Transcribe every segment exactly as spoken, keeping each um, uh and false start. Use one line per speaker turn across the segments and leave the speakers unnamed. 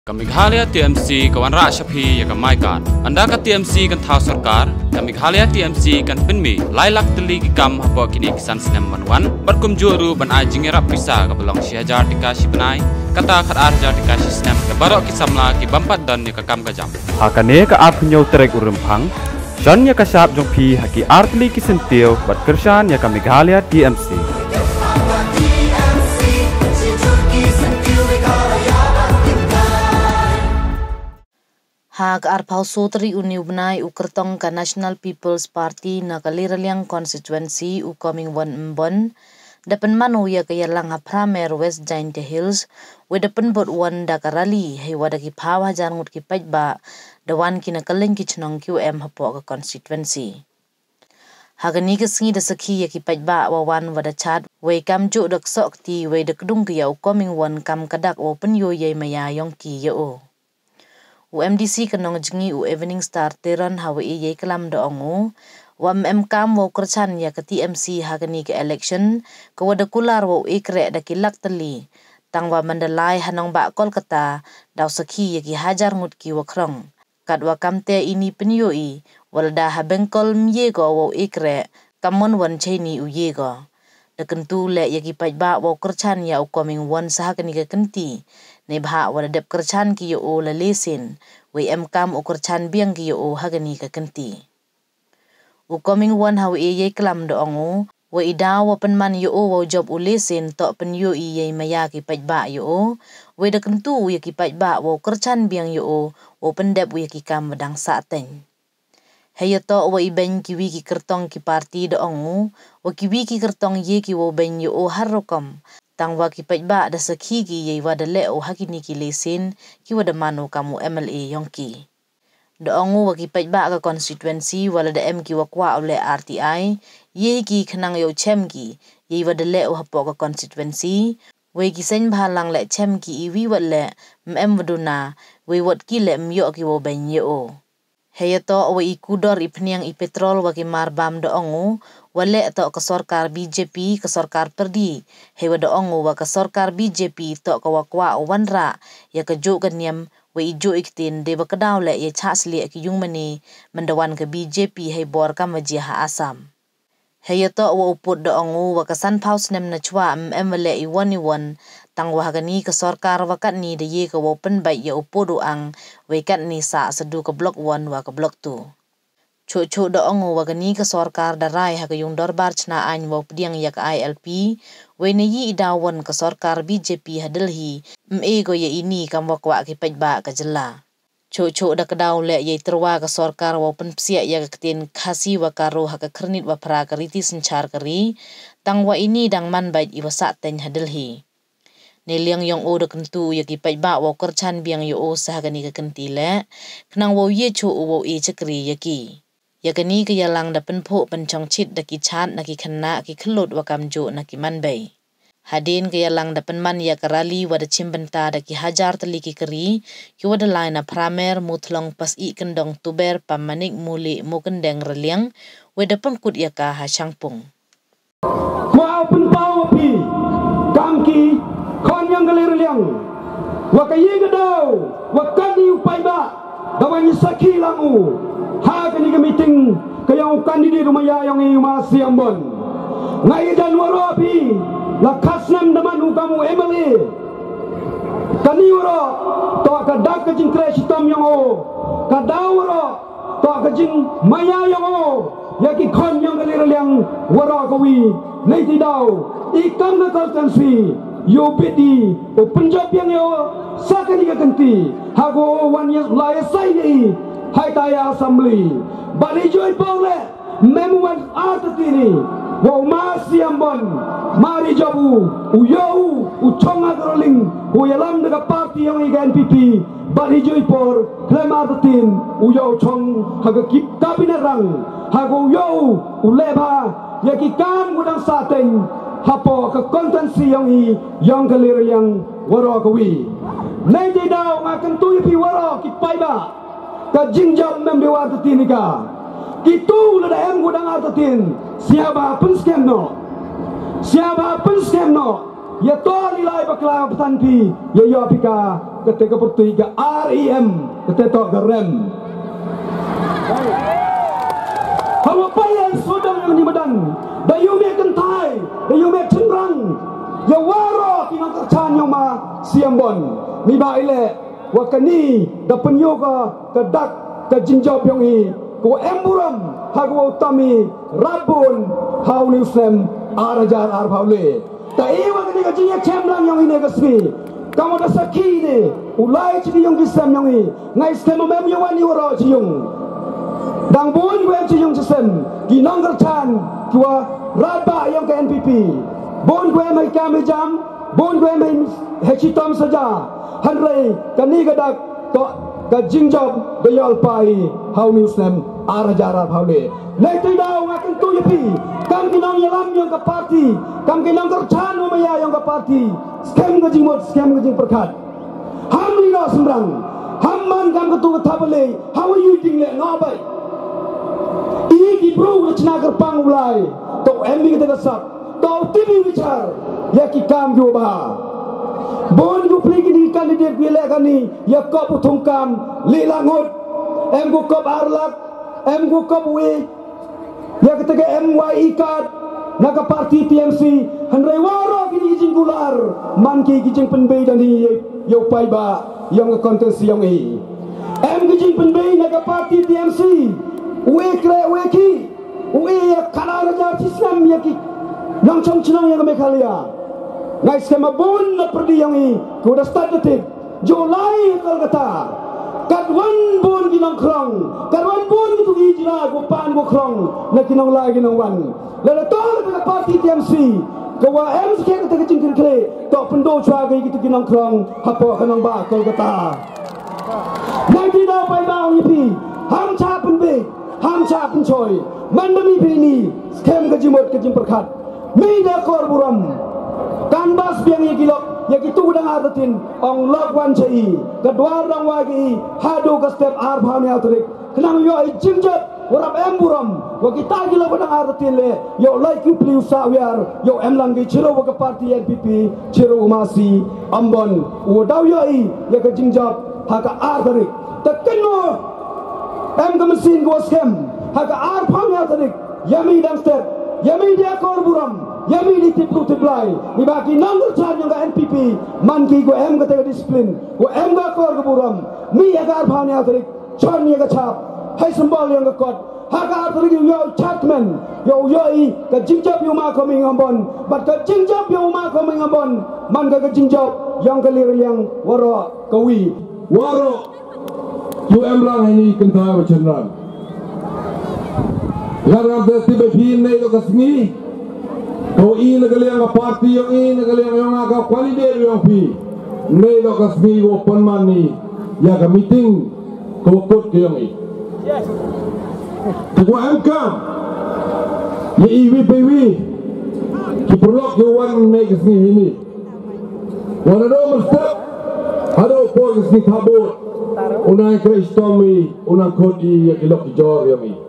Kami Meghalaya T M C kawan rak Shapi ya kamai kan. Anda ka T M C kan thau sarkar. Kami Meghalaya T M C kan pinmi lailak teli ki kam hapo kini kisan sinem manuan. Berkum juru ban ajing era pisa ka belong si hajar tika si benai. Kata khat ar hajar tika si sinem ka barok ki samla ki bampat dan ya ka kam ka jam. Hakane ka ap nyau terek urempang. Jan ya ka sap jong pi haki artli ki sentiu bat kersan ya kami Meghalaya T M C.
Hak arpau sotri uniu benai ukertong ka National People's Party na kaliraliang constituency u coming one mbon dapen manu ya kaya lang pramer West Giant Hills we dapen bot one dakarali hei wadaki pawa jangut ki pajba dawan kina kaleng ki chnong Q M hapo ka constituency. Hagani kesingi da sakhi ya ki pajba wawan wada chat we kam ju dak sok ti we dak dung ki ya u coming one kam kadak open yo ye maya yong ki ya o. U M D C kanong jengi u Evening Star teran hawa iye kelam da ongu wa M kam wa kerchan ya ke T M C hagani ke election ke wada kular wa ikre da kilak teli tang wa mandalai hanong ba Kolkata daw sakhi ya ki hajar ngut ki wa krong kat wa kamte ini penyoi walda ha bengkol mye go wa ikre kamon wan cheni u ye go da kentu le ya ki pajba wa kerchan ya u coming one sahagani ke kenti ne bha wala dep kerchan ki yo la lesin we em kam o kerchan biang ki yo hagani ka kenti u coming one haw e ye klam do ongu we ida wa penman yo wo job u lesin to pen yo i ye maya ki pajba yo we da kentu ye ki pajba wo kerchan biang yo o pendep we ki kam dang sa ten heyo to we ben ki wi ki kertong ki parti do ongu o ki wi ki kertong ye ki wo ben yo harrokom tang wa ki pajba da sakhi ki ye wa da le o hakini ki lesin ki wa da manu kamu M L A yongki do ongu wa ki pajba ka constituency wala da M ki wa kwa ole R T I ye ki khnang yo chem ki ye wa da le o hapo ka constituency we ki sen bhalang le chem ki i wi wa le m waduna we wat ki le myo ki wo ben ye o heyato we ikudor ipniang i petrol wa ki marbam do ongu wale to ke sarkar B J P ke sarkar perdi hewa do ongu wa ke sarkar B J P to ke wa kwa wanra ya ke jo kenyam we ijo iktin de ba kedaw le ye chasli ki yung mani mendawan ke B J P he bor kam ha Asam heyato wa uput do ongu wa ke san paus nem na chwa m le i wani wan tang wa gani ke sarkar wa kat ni de ye ke open bai ya upudu ang we kat ni sa sedu ke blok one wa ke blok two Cucu do ongu wagani ke sarkar darai ha yung dorbar chna an wa pdiang yak I L P we ne yi idawan ke sarkar B J P ha Delhi me go ye ini kam wa kwa ki pajba ka jela cucu da kedaw le ye terwa ke sarkar wa pen psia ya ketin khasi wa karo ha ka kernit wa pra kariti senchar kari tang wa ini dang man bait i wasa ten ha Delhi ne liang yong o da kentu ya ki pajba wa kerchan biang yo o sa gani ka kenti le knang wo ye chu wo e chakri yaki yakani ke yalang da penpo pencong chit da ki chat na ki khanna ki khlot wa kamjo na ki manbai hadin ke yalang da penman ya karali wa da chimbenta da ki hajar tali ki keri ki wa da line na pramer muthlong pas i kendong tuber pamanik muli mukendeng reliang we da pengkut ya ka ha changpung
wa penpau pi kamki kon yang galir liang wa ka yi gadaw wa kadi upai ba dawan sakhi langu ha kani ka meeting kayang kandidate rumaya yang i masih ambon ngai Januari pi la khasnam daman ukamu M L A kani waro to ka dak jing crash tom yang o ka dawro to ka jing maya yang o yaki khon yang galir liang waro kawi nei ti daw i kam na constituency yo pedi o Punjab yang yo sakani ka kanti hago one year la sai ni hai taya assembly bali joy pole memuan artini wa masi ambon mari jabu uyau uchonga groling uyalam daga party yang igan P P bali joy por klemartin uyau chong haga kip kabinarang hago uyau uleba yaki kam gudang sateng hapo ka kontensi yang i yang kalir yang waro kawi nei daw ngakan tuy pi waro kipaiba ka jingjam mem dewa tatin ka kitu la em gudang artatin siapa pun scam no siapa pun scam no ya to nilai bakla petanpi ya yo pika ketika pertiga R E M ketika gerem. Hawa payan sodang yang di badan. Dayu me kentai, dayu me cenderang. Ya waro tinang kerchan yang ma siambon. Mi ba ile wakani da penyoga kedak ke jinjau yang i ko emburam hagwa utami rabun hau newsem arajar ar bhaule. Ta iwa kini ka jinja chemlang yang ini kasbi. Kamu dah sakit ni, ulai ciri yang kisam yang ini, ngai stem mem yang wani waro ciung. Dang bun gue ciung sistem, ginang kercan, kua raba yang ke N P P. Bun gue mai kami jam, bun gue mai hecitam saja. Hanrei kani gadak to ka jingjab bayal pai hau newsem arajar bhaule. Nanti dah makin tu yepi, kam ginang yalam yang ke parti, kam ginang kercan umaya yang ke parti. Scam gajing mod, scam gajing perkat. Ham lino sembrang, ham man kam ketu ketabale, how are you doing le ngabai? Iki bro rachna kerpang ulai, to M B kita kesak, to T V bicar, ya ki kam jo bah. Bon go play ki kandidat bila kani, ya kop utung kam, le langut, em go kop arlak, em go kop we, ya ketika M Y I card. Naga parti T M C hanrai waro kini kijing gular manki kijing penbei dan di yau pai ba yang kontensi yang i em kijing penbei naga parti T M C we kre we ki we kana raja sistem ya ki nang chong chinang yang me khalia ngai skema bun na perdi yang i ko da start detik Julai Kolkata kadwan bun ginang krong kadwan bun gitu hijra go pan go krong na kinang la ginang wan lalu tol ke parti T M C kawa M C ke ke cingkir kre to pendo chwa ge gitu ginang krong hapo kanang ba Kolkata nanti dah pai ba ni pi ham cha pen be ham cha pen choi mandami pi ni scam ke jimot ke jim perkat mi da kor buram kanbas biang ye gilok ya gitu udang artin ong lok wan chai kedua orang wagi hadu ke step ar bhani atrik kenang yo ai jingjat warap emburam wa kita gila badang artin le yo like you please sawiar yo em langi chiro wa ke parti N P P chiro umasi ambon wo daw yo ai ya ke jingjat ha ka artik takeno em ke mesin go scam ha ka ar bhani atrik yami dan step yami dia kor buram yami di tiplu tiplai ni baki nanggur chan yang N P P man ki go em kata disiplin go em ga kor go buram mi agar bhani atrik chan ye ga chap hai sambal yang ga kot ha ga atrik yo chatman yo yo i ka jingjap yo ma coming ambon but ka jingjap yo ma coming ambon man ga jingjap yang kalir yang waro kawi
waro yo em lang ini kenta macam Garang tiba pin nei lo kasmi kau ini negaliang parti yang ini negaliang yang agak kualiti yang pi nei lo kasmi go penmani ya ke meeting kau kot ke yang ini kau angkat ya iwi pewi kiprolog yo wan nei kasmi ini wana do mesti ada apa kasmi kabut unai kristomi unang kodi ya kilok jor yang ini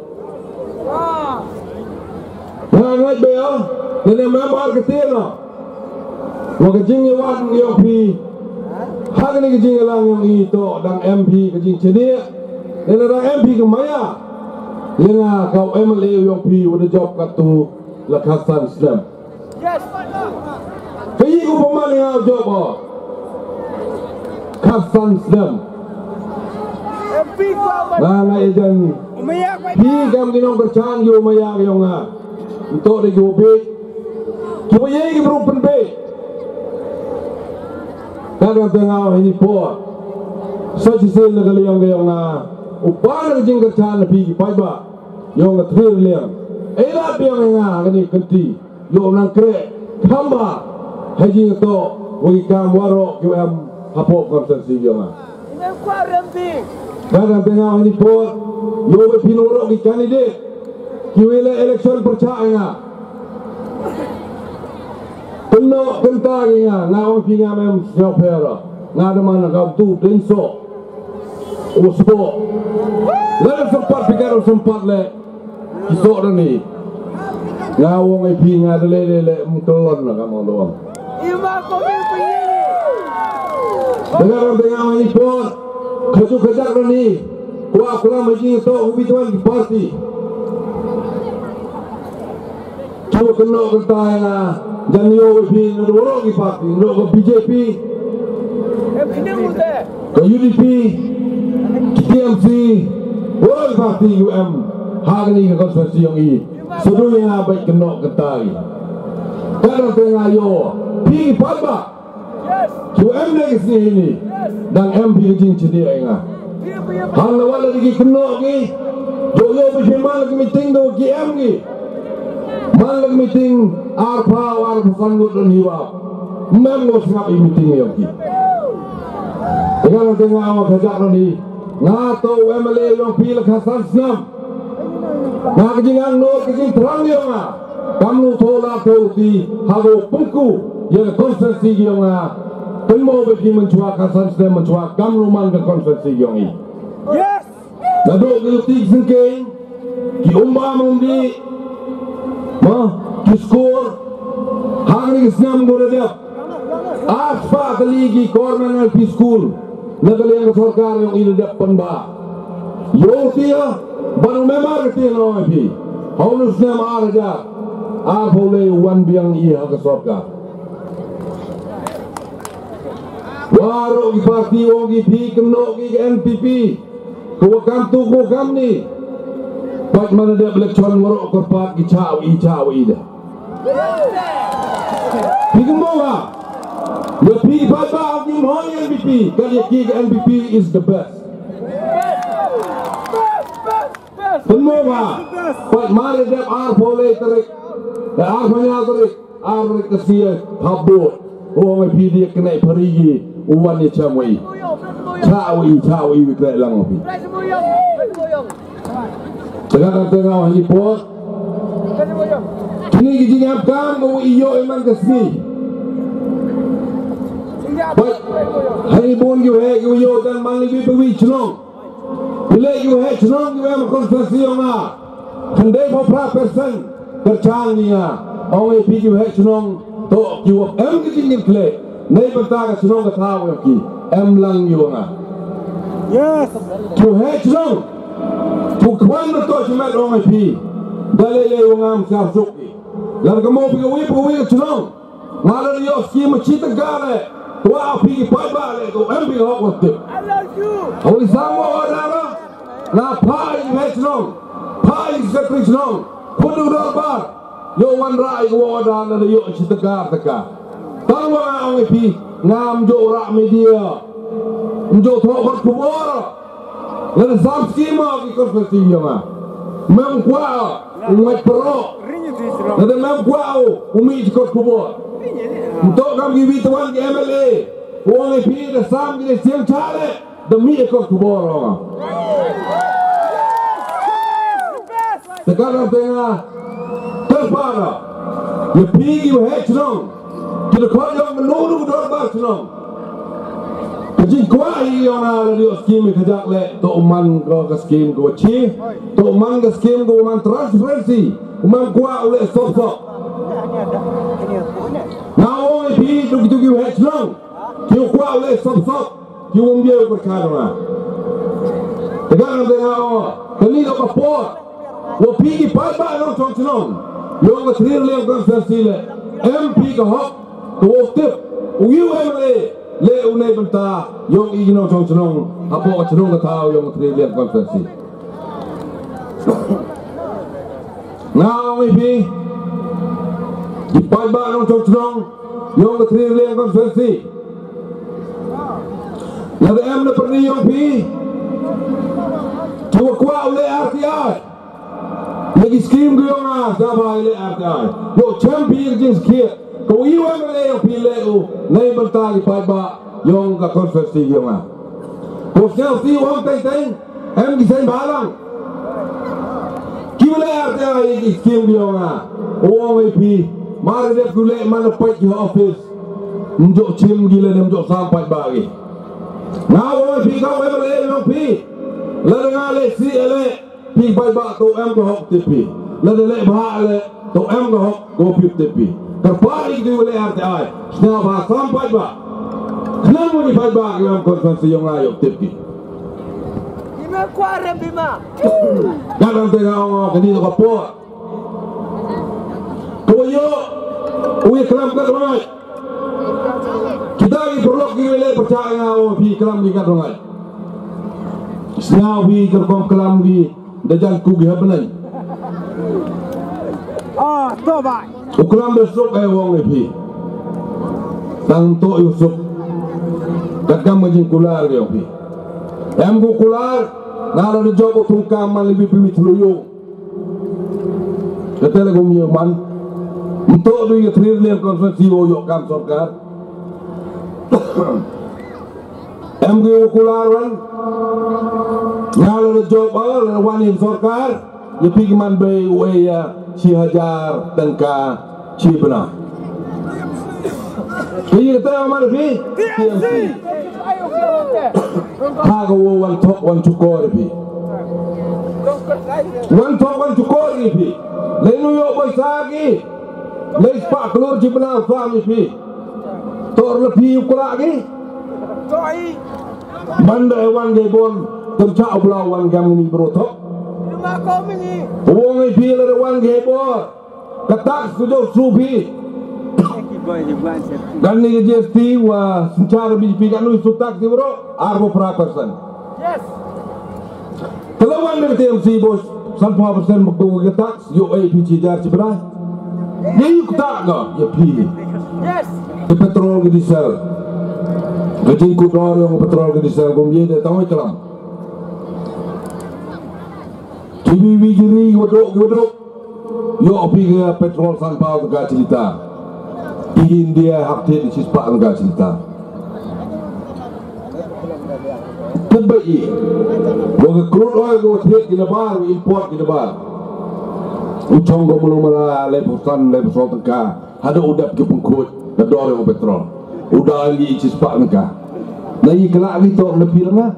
Hangat bea, nene member ketela. Wakajing yang yang pi, hak ni kajing lang yang itu dan M P kajing cedek, nene dan M P kemaya, lena kau M L A yang pi udah job katu lakasan Islam. Kaya kau pemani yang job ah, kasan Islam. Nah, ngai jan, pi kam kinong kerjaan yo maya yang ah. Untuk digobe, cuma ye ibu penbe. Kadang tengah ini por, sesuatu negara yang yang na, upaya jengker chan lebih payah, yang ngetrir liang. Era biang yang ini kenti, yang nang kre, kamba, haji itu, wagi kam waro yang hapok konsensi yang. Kadang tengah ini por, yang berpinurok di kandidat. Kiwila election percaya penuh kentangnya ngawang pinga mem siapera ngada mana kau tu denso uspo lalu sempat pikir sempat le kisok ni ngawang pinga lele lele mengkelon lah kamu doang. Ima komi pingi. Dengan dengan ini pun kerja kerja ni kuat kuat macam itu ubi tuan di parti. Cuba kena kata na janio ubi nurul di parti, nurul B J P, ke U D P, T M C, nurul parti U M. Hari ni konstitusi yang ini, sedunia baik kena kata. Kadang tengah yo, pi pada. U M lagi sini dan M P jing cedia ingat. Hal awal lagi kena lagi, jo yo berjemaah lagi meeting do G M lagi. Mal lagi meeting arpa war sanggut dan hiwa. Mem lo singap meeting lagi. Dengan tengah awak kerja ni, ngato M L A yang pilih Hasan Snam. Nak jingang no kijing terang yo nga. Kamu tolak tauti hago pungku yang konsensi yang nga. Temo bagi mencuak Hasan Snam mencuak kamu man ke konsensi yang ini. Yes. Nadok gelutik sengkeng ki umba mundi mah ki skor hari Snam goredap asfa keligi korman L P school nagali yang sarkar yang ini dapat ba yo dia baru memang dia no L P haulus Snam arja ar boleh wan biang iya ke sarkar waro di parti ogi pi kemno gi N P P kewakam tu kewakam ni pat mana dia belakon waro kerpat gi cawi cawi dah pi kemno lah dia pi pada gi mohon N P P kali ki N P P is the best kemno lah pat mana dia ar boleh terik ar banyak terik ar kesia habut oh pi dia kena perigi uwan ni camui cawi cawi wikret lang opi sekarang tengah ni pot kini gigi ngapkan bawa iyo emang kesini baik hari bon yu he yu yo dan mali bi bi chnong bila yu he chnong yu em konsensi nga khandai pho pra persen kerjaan ni nga ong pi yu he chnong to yu em gigi ngkle nei banta ka chnong ka thaw ki em lang yu nga yes tu he chnong tu kwan to chmet ong pi dalele yu ngam sa sukki lar ka mo bi wi wi chnong ngala yo ski ma chita gale tua pi pai ba le ko em bi ho ko te I love you oi samo ora na pai he chnong pai se chnong kudu ro ba yo wan rai wo da na yo chita ga ta ka tawa ong pi ngam jo ra media jo tho ko kubora la zam skima ki ko festi ma mem kwa ngai pro la mem kwa o mi ko kubora untuk kami bituan di M L A ong pi da sam ki siang chale da mi ko kubora sekarang tengah terpara ya pi yu he chnong kita kau yang menurut dor bar chnong jadi kuai yang ada di skim kejak le to man ko ke skim ko chi to man ke skim ko man transparency man kuai oleh stop stop now pi tu tu yu he chnong kiu kuai oleh stop stop kiu umbia berkara tegang dengan kali lo kapor wo pi ki pai ba no chong chnong yo ga thir le konsensi le M P ka hok ko tip uyu M L A le unai banta yo i no chong chnong apo ka chnong ka thao yo thir le konsensi now maybe di pai ba no chong chnong yo ga thir le konsensi na de em na perni yo pi tu kwa le R T I lagi skim ko yung ah sabay le R T I yo champion jing skia ko yu M L A yung pile o nay banta ki pai ba yung ka konsensi yung ah ko siya si wang tay tay em ki sen balang ki le R T I ki skim yung ah o ang pi mari de ku le man pai ki office njo chim gile nem jo sampai ba gi na o pi ka M L A yung pi la nga le si ele pi pai ba to em ko hok tipi la de le ba le to em ko hok go pi tipi terpari di le R T I sna ba sampai ba Kenapa ni fight yang konferensi yang lain tipi?
Bima kuare bima.
Kadang tengah orang kini tu apa? Kau yo, uye kelam kat rumah. Kita lagi perlu kita percaya orang pi kelam di kat rumah. Siapa pi kerkom kelam di dajan kugi habenai.
Ah, toba.
Kelam besok eh orang pi. Tang to Yusuf. Kadang majing kular dia pi. Em ku kular, nala de jogo tungkam man lebih pimit luyo. Kata lagu miyo man. Untuk tu yang terakhir konferensi oyok kam sorkar. Em ku kular wan. Nala de jogo le wani sorkar. Ye pigi man be uya si hajar tengka si benar. Ini kita mana pi? T M C. Haga wo one talk one cukor pi. One talk one cukor pi. Lalu yo boy sagi. Lalu pak keluar jibna faham pi. Tor lebih ukura lagi.
Toi.
Banda wan gebon tercak belau wan gam ini berotok.
Rumah kau ini.
Uang pi le wan gebon. Ketak sudah subi. Dan ni G S T wa secara B J P kan nu sutak di bro arbo pra persen.
Yes.
Kalau wan T M C bos sampai persen betul ke tax yo A P C jar cibra. Ye yuk tak ga ye P.
Yes.
Ke petrol ke diesel. Gajing ku dor yang petrol ke diesel gom ye de tahu kelam. Cibi wijiri wadok wadok. Yo pi ke petrol sampai ke cerita. India hafte di sispa angga cerita. Terbaik. Wong crude oil go trade di lebar, import di lebar. Ucong go belum mula leposan leposan tengka. Ada udap ke pengkut, ada orang petrol. Udah lagi sispa angga. Lagi kelak lagi tu lebih lama.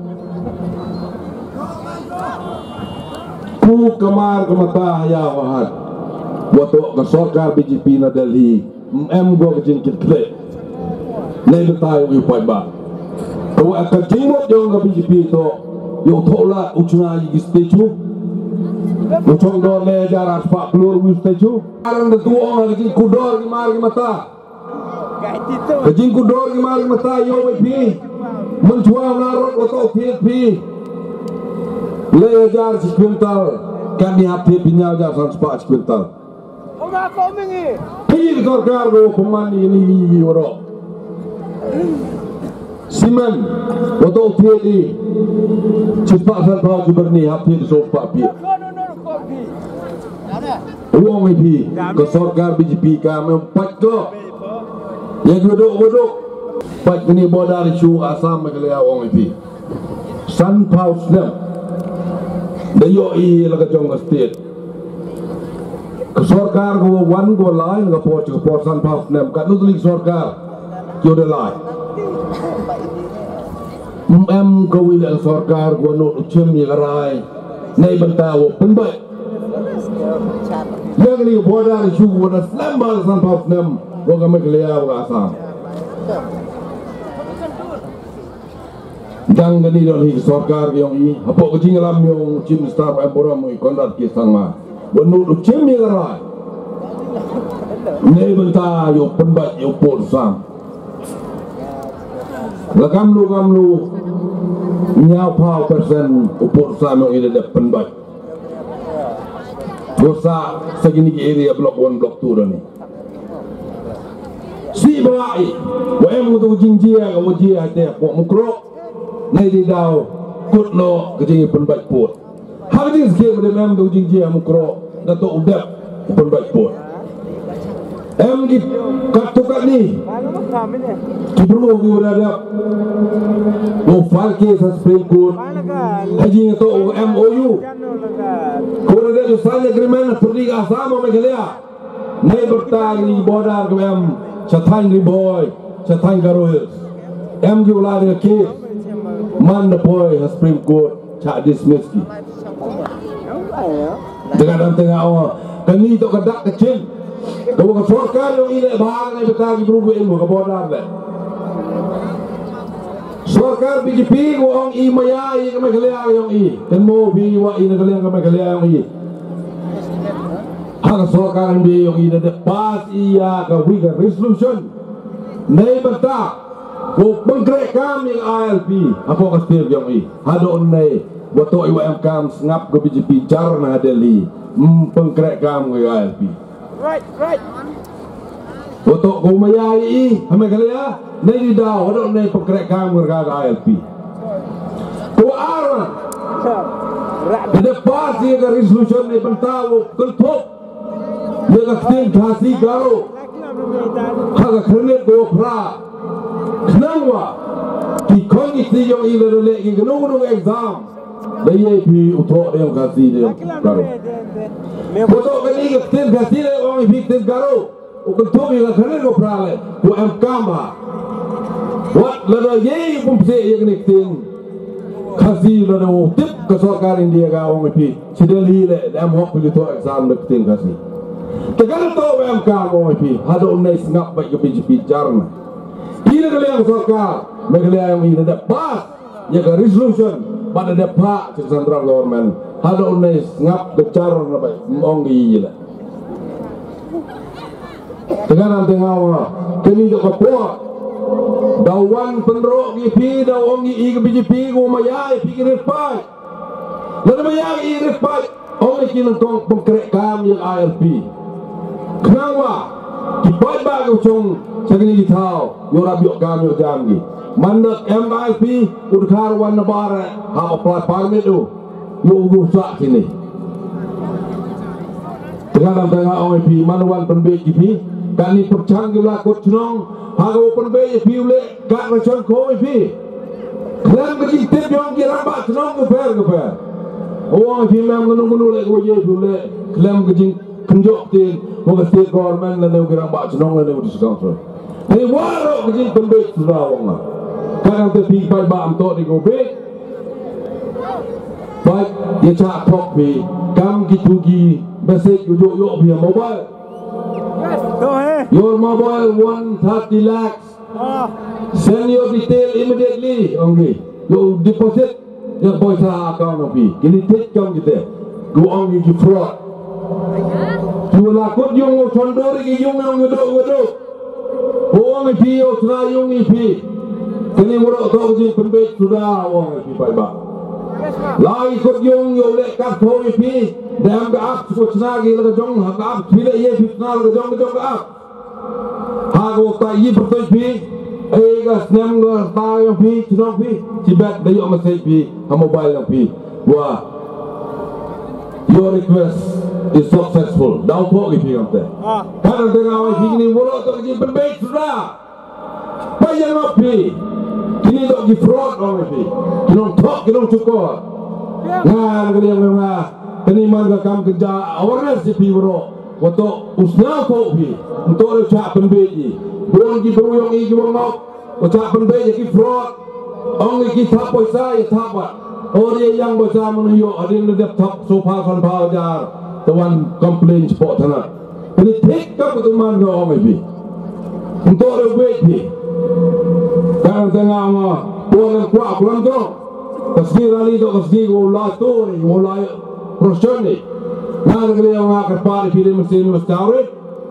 Ku kamar kemata ya wahat. Waktu kesorkar B J P na Delhi. Em go ke jingkit kle. Nei betai wi pai ba. Ko akan jingmot yo ga B J P to. Yo thola uchna yi statue. Uchong do le jaras pa keluar wi statue. Aran de tu orang ke kudor ki mar ki mata. Ke jing kudor ki mar ki mata yo wi pi. Menjual narot oto T P. Le jar sekwintal kan di hati pinyal jar seratus sekwintal.
Rumah kau ini.
Ini sorkar go pemani ini waro. Simen, waktu tiada cepat serta juberni hati sopak pi. Uang ini ke sorkar B J P kami empat ke. Yang duduk duduk, empat ini bodar isu asam mereka uang ini. Sun House nem, dayo i laga jong state. Sorkar go one go line go port go port Sun House nem kat nutulik sorkar yo de line. Em go wilang sorkar go no chem ye garai. Nei bentawo penbai. Yang ni bodar isu go na slambal Sun House nem go ga meklea go asam. Dang gani don hi sorkar yang i apo ko jingalam yung chim staff em boram i kondat ki sangma. Benut cem yang rai, ni benda yo penbat yo pun sam. Lagam lu gam lu nyau pau persen upur sam yang ini dah penbat. Dosa segini area blok one blok two dah ni. Si bagai, wahai mutu jingjia kau jia hati aku mukro, ni di dau kut lo kejingi penbat pun. Hari ini sekian pada mem tu jingjia mukro. Dato udap pun baik pun. Em di katukat ni. Kibru ki berada. Mo file case Supreme Court. Haji to M O U. Ko berada di sign agreement pergi asam megalea. Nei bertang ni border ke em Chatang Riboy, Chatang Garohil. Em ki ulari case. Man the boy Supreme Court cak dismiss ki. Dengan tengah awak, kami itu kedak kecil. Kalau ke sorkar yang ini bahang yang kita lagi berubah ilmu ke bodar le. Sorkar B J P ko ang i maya i kami kaliang yung i. Dan mo bi wa i na kaliang kami kaliang yung i. Ang sorkar bi yung i na de pas iya ka wiga resolution. Nay banta ko pengkrek kami ang I L P. Ako ka stir yung i. Hadon nay wato i wa am kam ngap ko B J P jar na Delhi. Pengkrek kami ang I L P.
Right, right.
Wato ko maya i kami kaliang nay di daw hadon nay pengkrek kami ang I L P. Ko aran. Ada pas iya ka resolution nay banta ko kulpok. Dia kasih kasih garo. Haga kernet go pra. Kenapa? Di kondisi yang ini lelaki gunung-gunung exam. Dia pi utok dia kasih dia garo. Utok kali kasih kasih dia orang pi kasih garo. Ukon tu dia kernet go pra le. Ku am kamba. What lelaki pun bisa yang ni kasih. Kasih lelaki tip kesorkar India ka orang pi. Sideli le. Dia mau pergi tu exam le kasih kasih. Tegal to W M K mo pi hado nai ngap ba B J P jarna ina kali yang sorkar megale yang ina da pas ya ka resolution pada da pa ci central government hado nai ngap da jarna ba ongi ila tegal ante ngawa kini do ko po dawan penro gi pi da ongi i B J P go maya pi ki pa la maya i pa ongi kinang tong pengkrek kam yang I L P. Kenapa? Dibuat bagus cung segini ditau, yora biok kami jamgi. Mandat M I P udkar wan nebara, hama plat parmit tu, yo rusak sini. Tengah tengah M I P manuan penbej P, kani percanggih lakut cenong, hago penbej P ule kat racun ko M I P. Kelam kecil tip yang kira bak cenong kuper kuper. Oh M I P memang gunung-gunung lek ko je ule, kelam kecil kunjuk tin. Moga state government na neu girang ba chnong na neu discount. Hey waro kiji pembek sudah wong. Kadang te pi pai ba am to di go be. Pai ye cha thok pi kam ki tu gi message yo yo pi mobile.
Yes, go ahead.
Your mobile one hundred thirty lakhs.
Ah.
Send your detail immediately. Ongi. Yo deposit your boy sa account pi. Kini take kam kita. Go ongi ki fraud. Jua lakut yung sondori ki yung yung geduk-geduk. Wong ipi yo tra yung ipi. Kini murok tau jing pembek sudah wong ipi pai ba. Lai kot yung yo lek kat tau ipi. Dam ga ap ko chna gi la jong ha ap phile ye fitna la jong jong ga ap. Ha go ta yi pertoi pi. Ei ga snem ga ta yo pi chno pi. Tibet dayo masai pi ha mobile yang pi. Wah. Your request is successful. Daw po ipi kante. Kadang tengah awak ini murok tu kiji penbek sudah. Bayar mapi. Kini tu kiji fraud orang ipi. Kinong tok kinong cukup. Ngan kali yang memang kini mana kam kerja awareness ipi murok. Waktu usnau tu ipi untuk recak penbek ni. Bukan kiji beruyang iji bermak. Recak penbek ni kiji fraud. Orang kiji tak poisa ya tak buat. Orang yang bersama menunjuk ada yang lebih top sofa kan bahajar. Tuan komplain cepat sana. Ini take up itu mana orang ini. Untuk rewet ni. Kan tengah ama tuan yang kuat pulang tu. Kasih kali tu kasih gula tu ni gula proses ni. Nanti kali yang akan pada film mesin mustahil.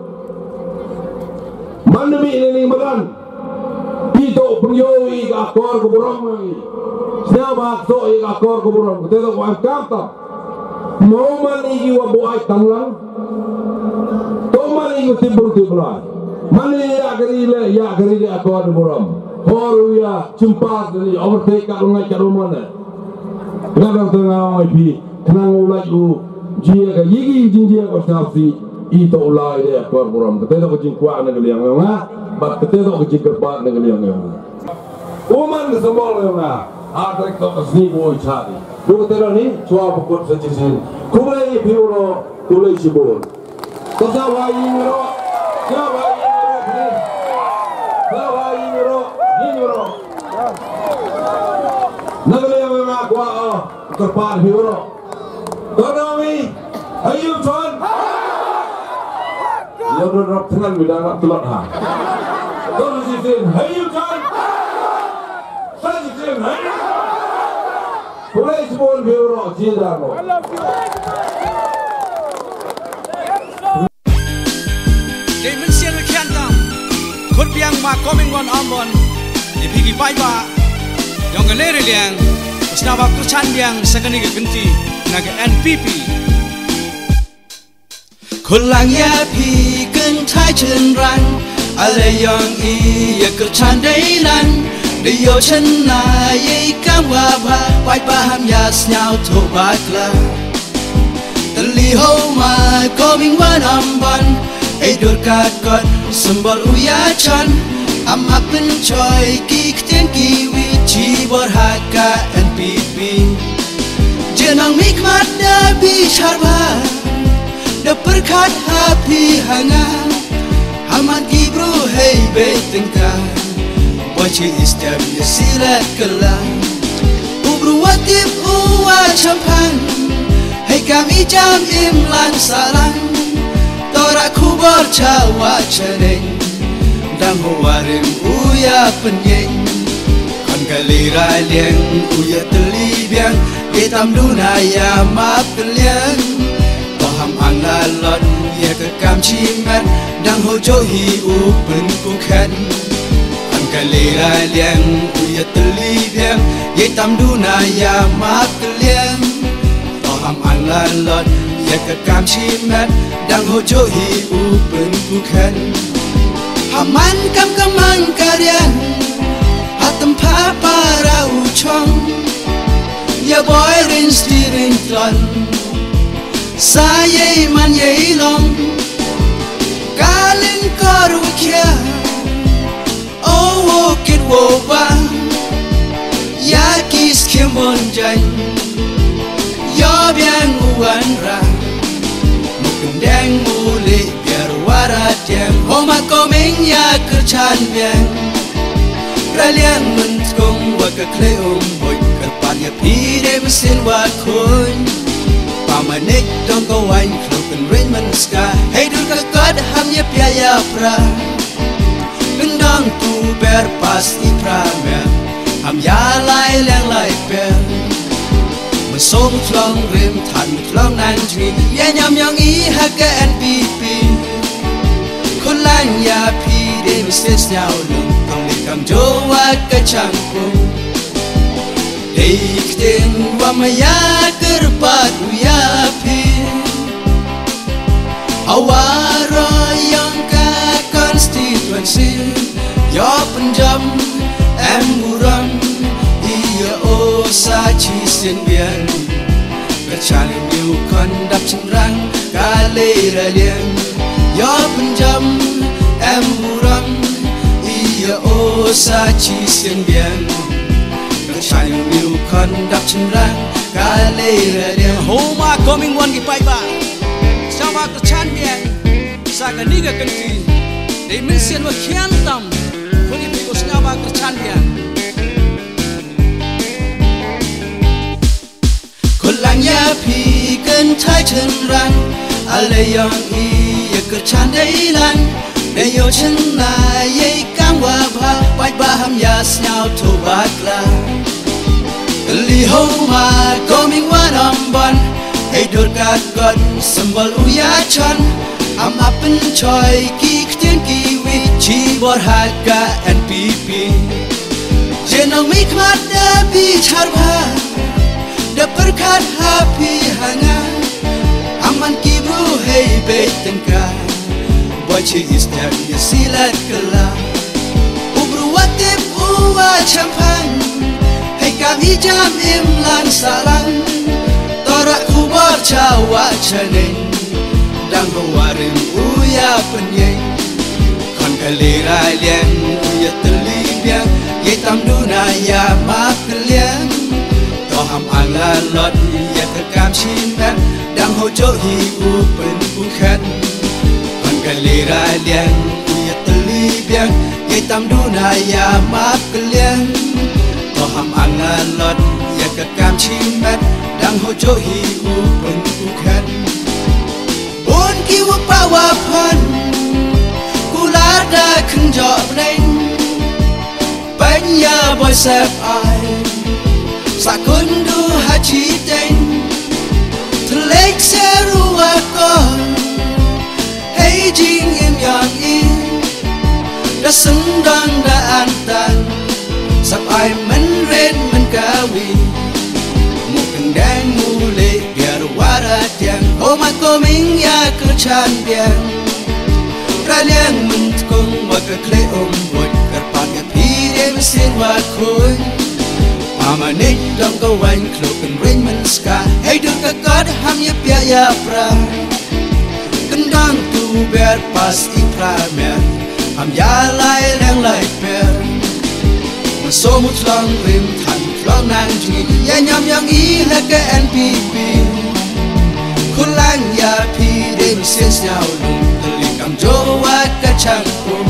Mana ni ini makan. Itu penjauhi akor keburang lagi. Siapa tu yang akor keburang? Kita tu orang kata. Mau mani jiwa buat tanglang, to mani jiwa tibur tiburan. Mani ya kiri le, ya kiri le aku ada buram. Horu ya cempat ni, overtake kat rumah kat rumah ni. Kadang tengah orang ipi, kenang ulai u, jia ke yigi jinjia ko saksi, itu ulai dia aku ada buram. Kita tu kecing kuat negeri yang mana, but kita tu kecing kerbat negeri yang mana. Uman semua yang mana, ada tu kesini boleh cari. Dulu terang ni, cua pukul sejisin. Kumai piuro, tulai cibur. Tersawa ingro, tersawa ingro, tersawa ingro, ingro. Negeri yang memang kuat, kerpan piuro. Tanawi, ayu tuan. Yang berap dengan bidang nak tulat ha. Terus sejisin, ayu tuan. Sejisin. Police ball bureau Jindano.
Dimension Cantam, could be young ma coming one on one. The piggy piper, young Larry Liang, Snava Kuchan Yang, second Gunti, Naga N P P. Kulang ya pi gun tai chen ran, Ale young e, Yakuchan Daylan. Để yêu chân này cam hoa ba quay ba ham nhạt nhau thổ bát la tận li hậu mà có mình vẫn âm ban ấy đôi cát cát symbol uya chan am hấp bên trời kí tiếng kiwi chỉ bor haka N P P jenang mikmat da bi charba da perkat happy hanga haman kibru hey betengka Wachi istem ya silat kelang Ubru watip uwa champan Hai kami jam imlan salang Torak kubor cawa ceneng Dang huwarim uya penyeng Kon galira liang uya telibiang Hitam dunaya maaf keliang Toham anglalot ya kekam cimet Dang hojo hi upen kuken Kalira liang uya telibiang ye tam dunaya mak liang toham anlalot ye kekam cimet dang hojo hi upen bukan haman kam kamang karian hatem pa para ucong ya boy rin stiring tlon saye man ye long kalin koru kia Oh, kid woba Ya kis kimbon jay Yo biang uwan ra Mukundeng muli biar warat yang Homa komeng ya kerchan biang Ralian mentkong waka kleum boy Kerpan ya pide mesin wakun Pamanik dong kawain Kloken rain menska Hey dul kakad ham ya piaya pra Gendang tu berpas di pramer Ham ya lai liang lai per Mesong tlong rim tan tlong nan jwi Ya nyam yang i haka N P P Kon lang ya pi de mistes nyao lung Tong likam jowa ka changpung Deik ting wa maya kerpat uya pi Awaro yang ka constituency Yo penjam em buram Iya o sa chi sen bian Bercali miu kon dap cengrang Kali ralian Yo penjam em buram Iya o sa chi sen bian Bercali miu kon dap cengrang Kali ralian Homa coming one gipai ba Sama kercan bian Saga niga kenti Dimension wa kian tam Kuni pigos nyawa kercan bian Kulang ya pi ken tai chen ran Ale yang i ya kercan dailan Deyo chen na ye kang wa ba Wai ba ham ya snyao to bakla Li ho ma coming one on one Hey dur kat gon symbol uya chan Am apen choy ki ktien kiwi Chi bor haka N P P Jenang mikmat da bi charba Da perkat happy hanga Aman kibru hey betengka Boy chi istem ya silat kela Ubru watip uwa champan Hey kami jam imlan salang Torak kubor cawa ceneng Dang hawarim uya penyeng Kon kalira liang uya telibiang Ye tam dunaya mak liang Toham anglalot ya kekam cimet Dang hojo hi upen bukan Kon kalira liang uya telibiang Ye tam dunaya mak liang Toham anglalot ya kekam cimet Dang hojo hi upen bukan Bon kiwa pawapan Kulada kenjok neng Banya boy sep ai Sakundu haji den Telek seru akon Hey jing im yang in Da sendang da antan Sap ai men ren men kawi Mungkin dan mule biar warat yang Oma koming ya kerchan biang Raliang mentkong waka kle om bot Kerpan ya pide mesin wakun Amanik dong kawan kloken ring menska Hey duka god ham ya piaya pra Kendang tu biar pas ikramer Ham ya lai leng lai per Masomut long rim tan long nang jingi Ya nyam yang i leke N P P Kulang ya pide mesin snyau lung Telikam jowa kacang pun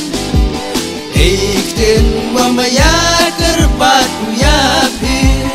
Iktin wa maya kerbat ya pin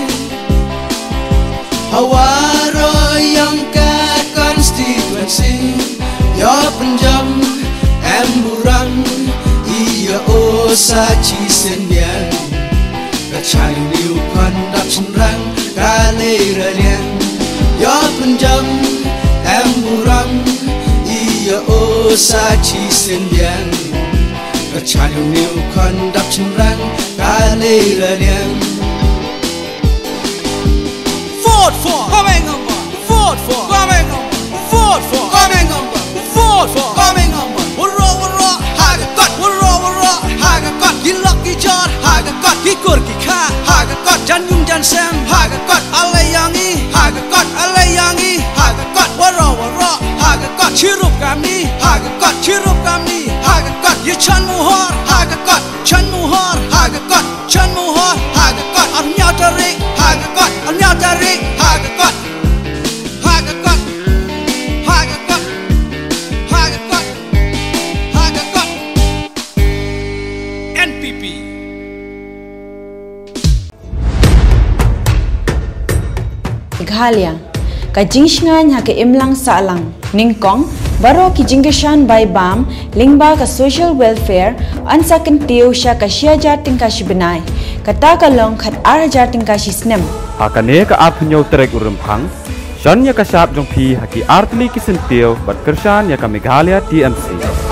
Hawaro yang ka konstituensi Ya penjam emburang Iya osa cisendian Kacang liu kondap senrang Kale ralian Ya penjam emburang Iya osa cisendian Kacang liu kondap senrang Kale ralian Vote for coming on Vote for coming on Vote for coming on Vote for coming on Wurro wurro haga got Wurro wurro haga got Gilok gijor haga got Gikur gika haga got Jan yung jan sem haga got Alayangi haga got Alayangi haga got Wurro wurro haga got Chirup kami haga got Chirup kami haga got Yichan muhor haga got Chan muhor haga got Chan muhor haga got Arnya tarik haga got Arnya tarik haga got Haga got Haga got Haga got Haga got N P P
Ghalia ka jingsngan ha ke imlang salang ningkong baro ki jingeshan by bam lingba ka social welfare ansakan tiu sha ka shiaja tingka shibnai kata kalong khat arja tingka shisnem
hakane ka apnyo trek urumphang shan ya ka sap jong phi haki artli kisentiu bat kershan ya ka Meghalaya T M C